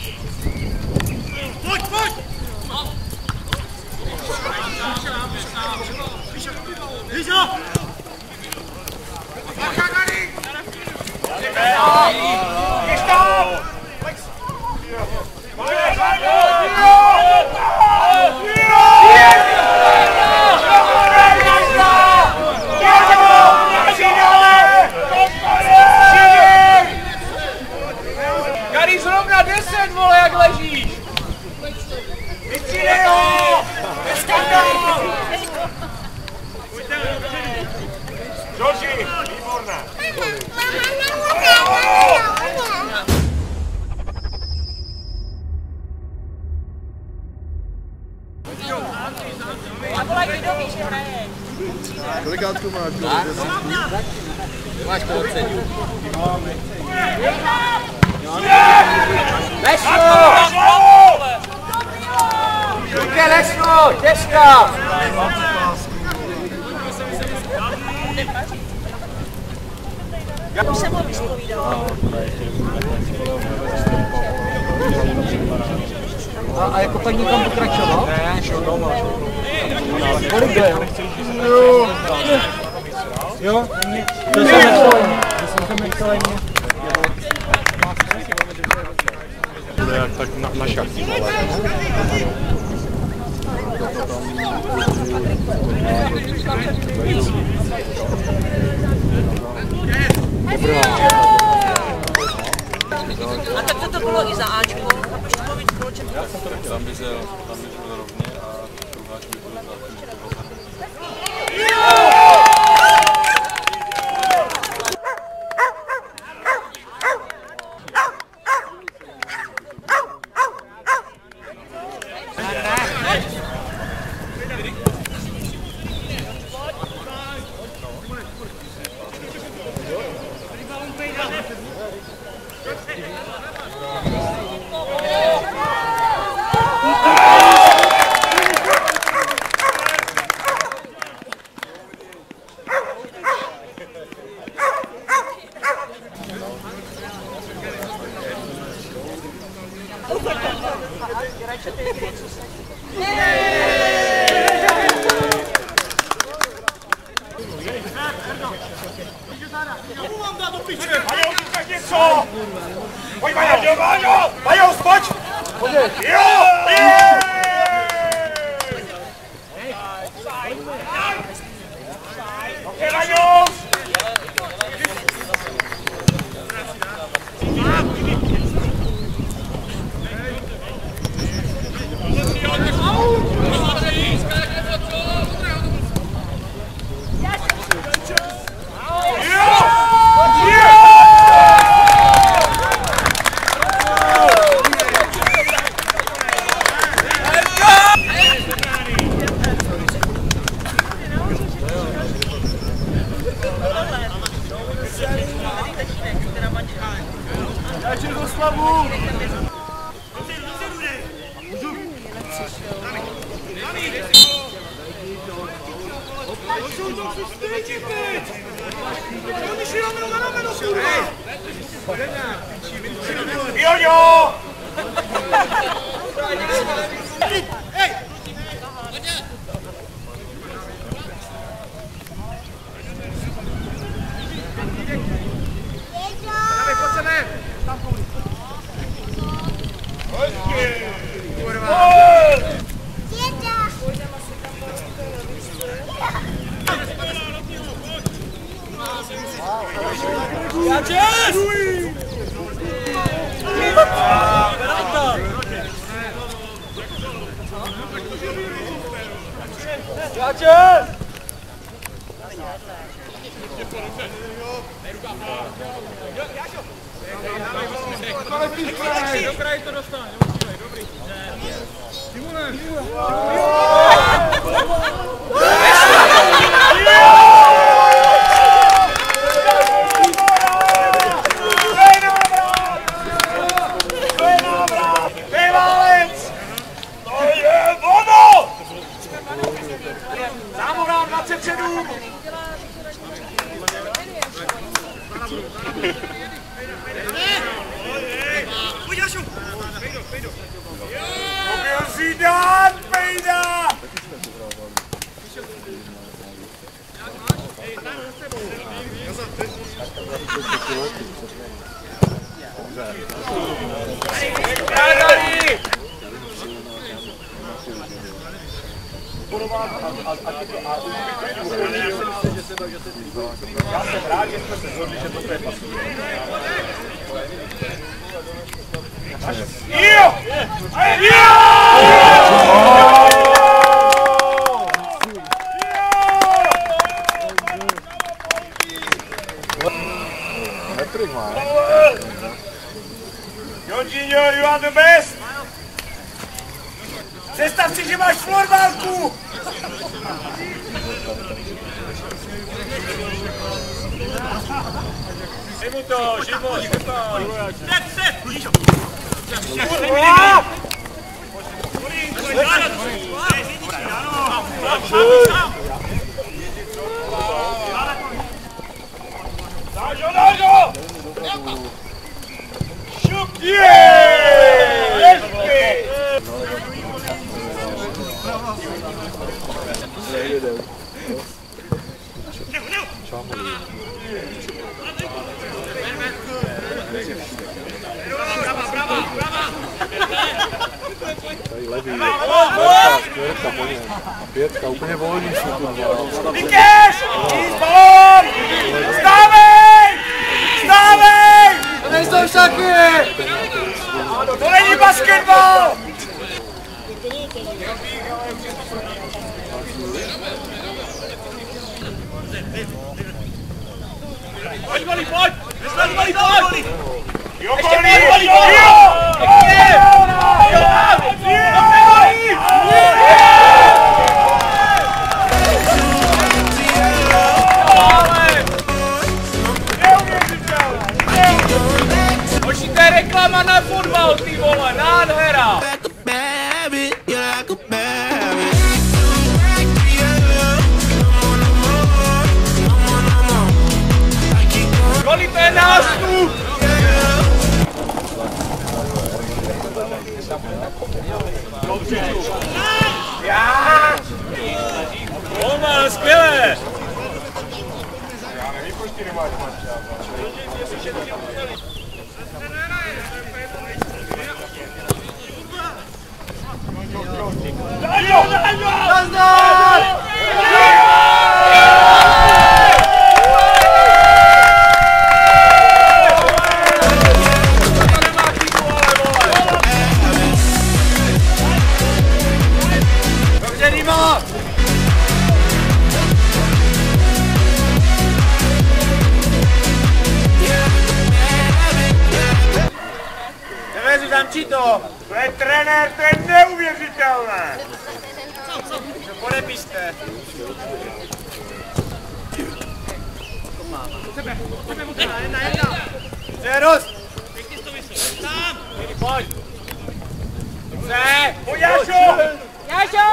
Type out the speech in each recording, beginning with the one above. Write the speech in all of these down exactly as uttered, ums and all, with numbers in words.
Pojď, pojď! Hvězda! Gary, zrovna deset, vole, jak ležíš! Vystřídej ho! Neskandál! Georgi, výborné! A vole, kdy dovíš, že hraješ? Kolikátku máš? Máš pohodceňu. Lesno! Luke, Lesno, těžká! Už jsem ho vyspovídala. A, a jako tak někam pokračoval? Ne, šel doma. Kolik jde? Jo. Jo? To jsem nechtěl. To jsem nechtěl ani. Bude jak tak na, na šachty. A tak to bylo i za Ačko. A proč to bylo víc koloček? Já jsem to tam vizel, tam vizel rovně a Luhačovice B. Pojď, Majo, Majo! Majo, pojď! Jo! Okej, Majo! Jojo! Do kraje to dostane, dobrý. Simone! Zámovrám dvacet sedm! Pojď, Jašu! Já jsem rád, že jsme se shodli, že toto je pasivní. Jo! Jo! Metrik má. Jorginho, you are the best! Představ si, že máš florbálku! Žij mu to, žij mu, žij mu to! Step, step! Kurva! Dážo, dážo! Šup! Jeee! Tady levý, pětka, čtvrtka, po něm. A pětka, úplně volný šup. Vítěz! Jíz balón! Stávej! Stávej! To nejsou šaky! To není basketbal! Pojď, Vali, pojď! Vali, Vali, pojď! Jo, Vali, Vali, jo! Hoši, to je reklama na fotbal, ty vole, nádhera! Vali, to je nástup! Já! Olma, skvělé! Já nevím, proč ty nemáš manča. Dáňo! Dáňo! Nazdar! To, to je trenér, to je neuvěřitelné! Podepište! Jedna, jedna! Přerost! Pojď! Chce! Pojď, Jášo! Jášo!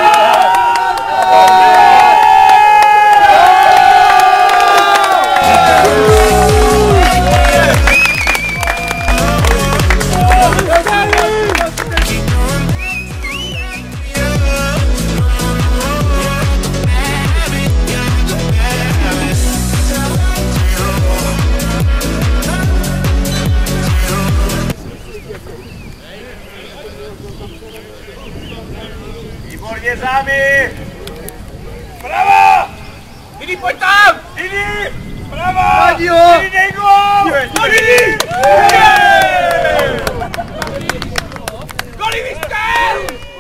Výborně, zámy! Prava! Didi, pojď tam! Didi! Prava! Didi, dej gól! Didi! Golivisté!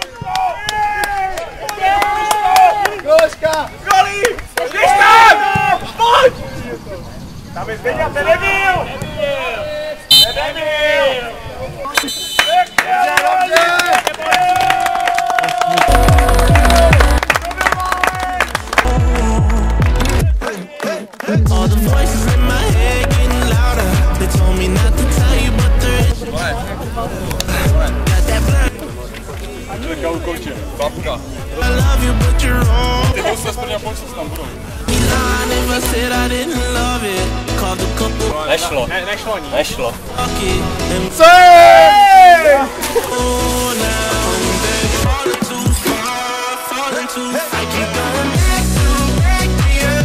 Goška! Goli! Jdeš tam! Pojď! Tam je Zdeňa, ten nebyl! Ten nebyl! All the voices in my head getting louder. They told me not to tell you, but there is. Got that blood. I love you, but you're wrong. He lied if I said I didn't love it. Called a couple. Nešlo, nešlo. Fuck it. And Hey! oh, now they're falling too far, falling too far. I keep going back to back to you.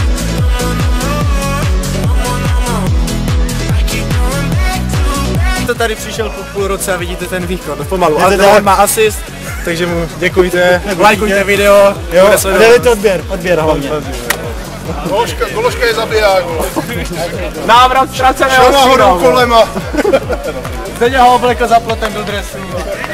No more, no more, no more, no more. I keep going back to back. tady přišel po půl roce a vidíte ten výkon, pomalu. A ten má asist, takže mu děkujte, lajkujte video, jo, dejte odběr, odběr hlavně. Gološka, gološka je zabiják. Návrat ztraceného Šel nahoru kolema. Teď ho oblekl za plotem do dresu.